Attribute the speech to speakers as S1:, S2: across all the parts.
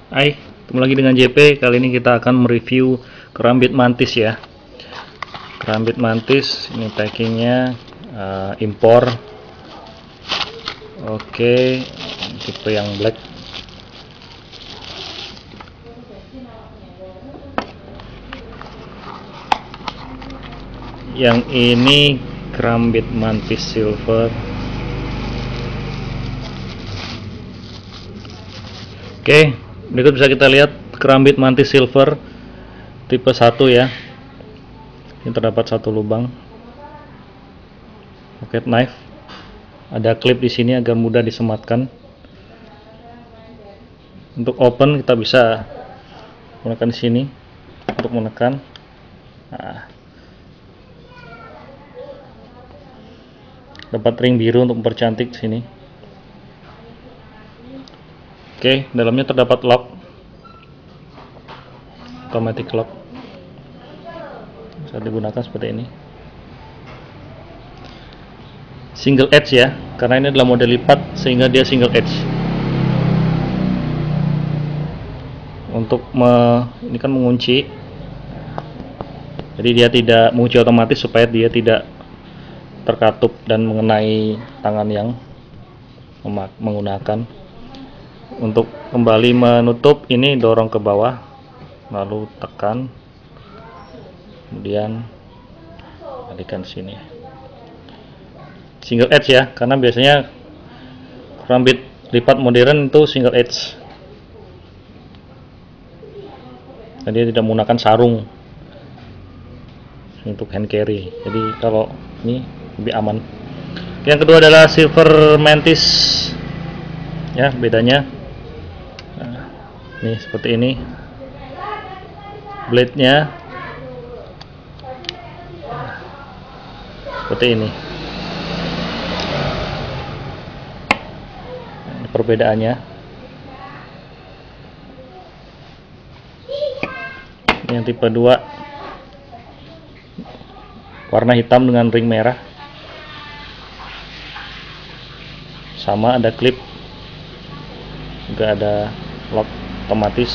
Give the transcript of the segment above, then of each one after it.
S1: Hai, ketemu lagi dengan JP. Kali ini kita akan mereview kerambit mantis ya. Kerambit mantis ini packingnya impor. Oke, tipe yang black. Yang ini kerambit mantis silver. Oke, berikut bisa kita lihat kerambit mantis silver tipe 1 ya. Ini terdapat satu lubang pocket knife. Ada klip di sini agar mudah disematkan. Untuk open kita bisa menggunakan di sini untuk menekan. Nah, dapat ring biru untuk mempercantik sini. Oke, dalamnya terdapat lock, automatic lock. Bisa digunakan seperti ini. Single edge ya, karena ini adalah model lipat sehingga dia single edge. Untuk ini kan mengunci, jadi dia tidak mengunci otomatis supaya dia tidak terkatup dan mengenai tangan yang menggunakan. Untuk kembali menutup ini dorong ke bawah, lalu tekan, kemudian alihkan sini. Single edge ya, karena biasanya kerambit lipat modern itu single edge. Jadi tidak menggunakan sarung untuk hand carry. Jadi kalau ini lebih aman. Yang kedua adalah silver mantis. Ya, bedanya. Nah, ini seperti ini. Blade-nya seperti ini. Ini perbedaannya. Yang tipe 2 warna hitam dengan ring merah. Sama, ada klip, juga ada lock otomatis.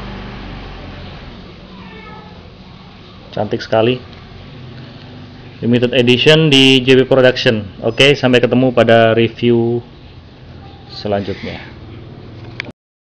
S1: Cantik sekali. Limited edition di JP Production. Oke, sampai ketemu pada review selanjutnya.